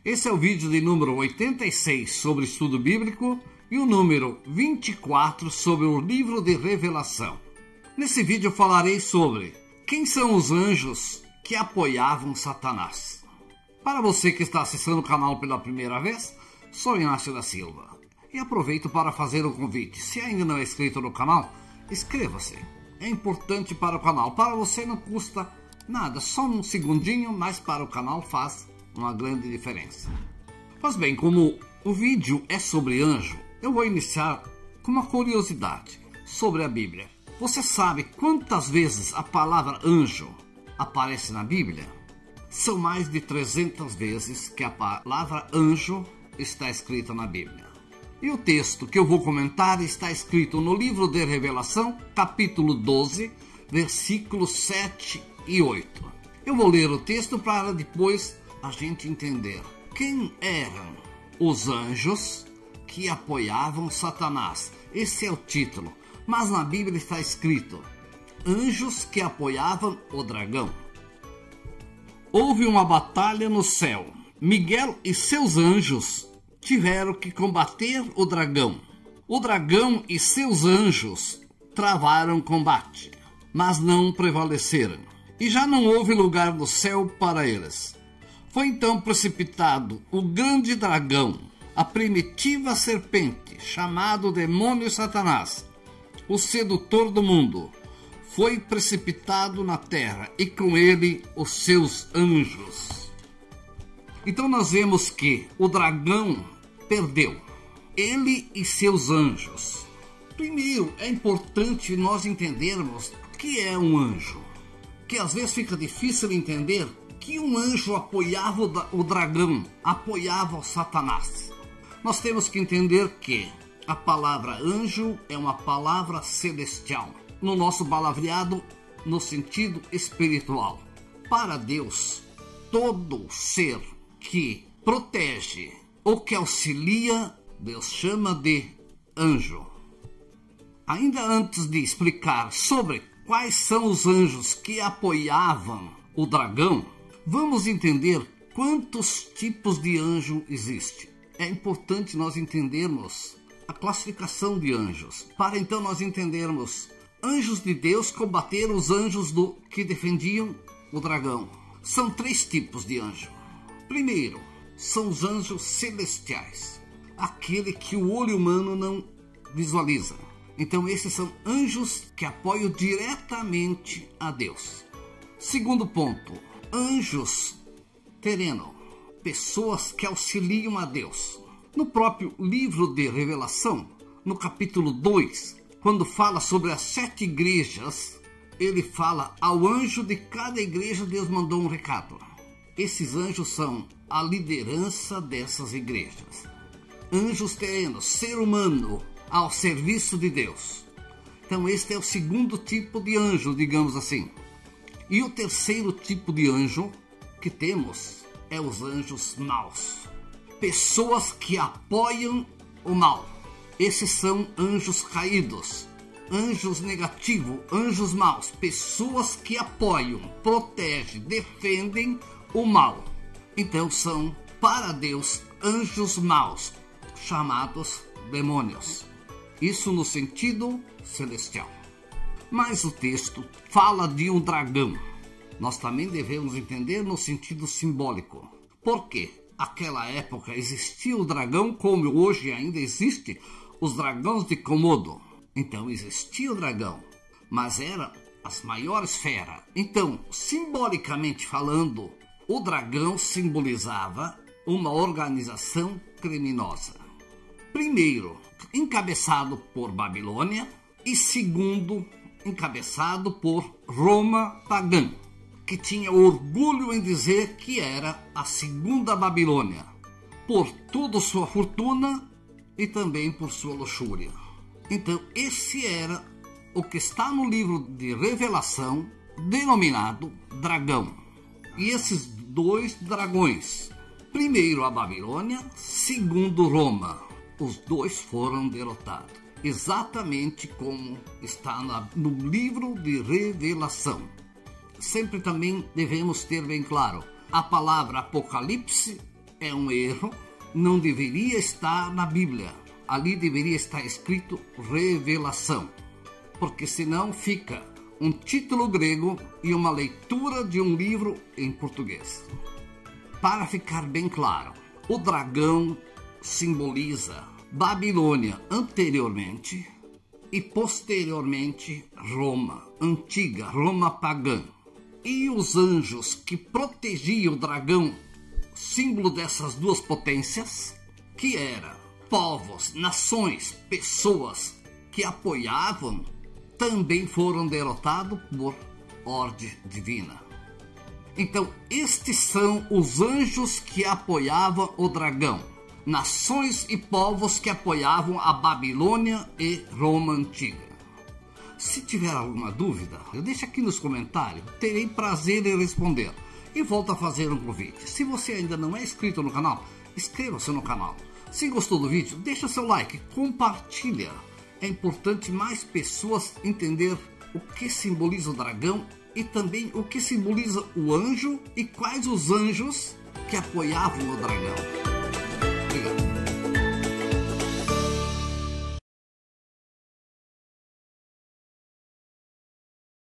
Esse é o vídeo de número 86 sobre estudo bíblico e o número 24 sobre o livro de Revelação. Nesse vídeo eu falarei sobre quem são os anjos que apoiavam Satanás. Para você que está acessando o canal pela primeira vez, sou Inácio da Silva. E aproveito para fazer o convite. Se ainda não é inscrito no canal, inscreva-se. É importante para o canal. Para você não custa nada, só um segundinho, mas para o canal faz uma grande diferença. Pois bem, como o vídeo é sobre anjo, eu vou iniciar com uma curiosidade sobre a Bíblia. Você sabe quantas vezes a palavra anjo aparece na Bíblia? São mais de 300 vezes que a palavra anjo está escrita na Bíblia. E o texto que eu vou comentar está escrito no livro de Revelação, capítulo 12, versículos 7 e 8. Eu vou ler o texto para depois a gente entender quem eram os anjos que apoiavam Satanás. Esse é o título, mas na Bíblia está escrito anjos que apoiavam o dragão. Houve uma batalha no céu. Miguel e seus anjos tiveram que combater o dragão. O dragão e seus anjos travaram combate, mas não prevaleceram. E já não houve lugar no céu para eles. Foi então precipitado o grande dragão, a primitiva serpente, chamado demônio Satanás, o sedutor do mundo. Foi precipitado na terra e com ele os seus anjos. Então nós vemos que o dragão perdeu, ele e seus anjos. Primeiro, é importante nós entendermos o que é um anjo, que às vezes fica difícil entender que um anjo apoiava o dragão, apoiava o Satanás. Nós temos que entender que a palavra anjo é uma palavra celestial, no nosso palavreado no sentido espiritual. Para Deus, todo ser que protege ou que auxilia, Deus chama de anjo. Ainda antes de explicar sobre quais são os anjos que apoiavam o dragão, vamos entender quantos tipos de anjo existem. É importante nós entendermos a classificação de anjos, para então nós entendermos anjos de Deus combater os anjos que defendiam o dragão. São 3 tipos de anjo. Primeiro, são os anjos celestiais, aquele que o olho humano não visualiza. Então esses são anjos que apoiam diretamente a Deus. Segundo ponto, anjos terrenos, pessoas que auxiliam a Deus. No próprio livro de Revelação, no capítulo 2, quando fala sobre as 7 igrejas, ele fala ao anjo de cada igreja, Deus mandou um recado. Esses anjos são a liderança dessas igrejas. Anjos terrenos, ser humano ao serviço de Deus. Então este é o segundo tipo de anjo, digamos assim. E o terceiro tipo de anjo que temos é os anjos maus. Pessoas que apoiam o mal. Esses são anjos caídos, anjos negativos, anjos maus. Pessoas que apoiam, protegem, defendem o mal. Então são, para Deus, anjos maus, chamados demônios. Isso no sentido celestial. Mas o texto fala de um dragão. Nós também devemos entender no sentido simbólico. Por quê? Naquela época existia o dragão, como hoje ainda existe os dragões de Komodo. Então existia o dragão, mas era as maiores feras. Então, simbolicamente falando, o dragão simbolizava uma organização criminosa. Primeiro, encabeçado por Babilônia, e segundo, encabeçado por Roma pagã, que tinha orgulho em dizer que era a segunda Babilônia, por toda sua fortuna e também por sua luxúria. Então esse era o que está no livro de Revelação, denominado dragão. E esses 2 dragões, primeiro a Babilônia, segundo Roma, os 2 foram derrotados, exatamente como está no livro de Revelação. Sempre também devemos ter bem claro, a palavra Apocalipse é um erro, não deveria estar na Bíblia. Ali deveria estar escrito revelação, porque senão fica um título grego e uma leitura de um livro em português. Para ficar bem claro, o dragão simboliza Babilônia anteriormente e posteriormente Roma, antiga Roma pagã. E os anjos que protegiam o dragão, símbolo dessas duas potências, que eram povos, nações, pessoas que apoiavam, também foram derrotados por ordem divina. Então, estes são os anjos que apoiavam o dragão, nações e povos que apoiavam a Babilônia e Roma antiga. Se tiver alguma dúvida, deixa aqui nos comentários, terei prazer em responder. E volto a fazer um convite. Se você ainda não é inscrito no canal, inscreva-se no canal. Se gostou do vídeo, deixa seu like, compartilha. É importante mais pessoas entender o que simboliza o dragão e também o que simboliza o anjo e quais os anjos que apoiavam o dragão.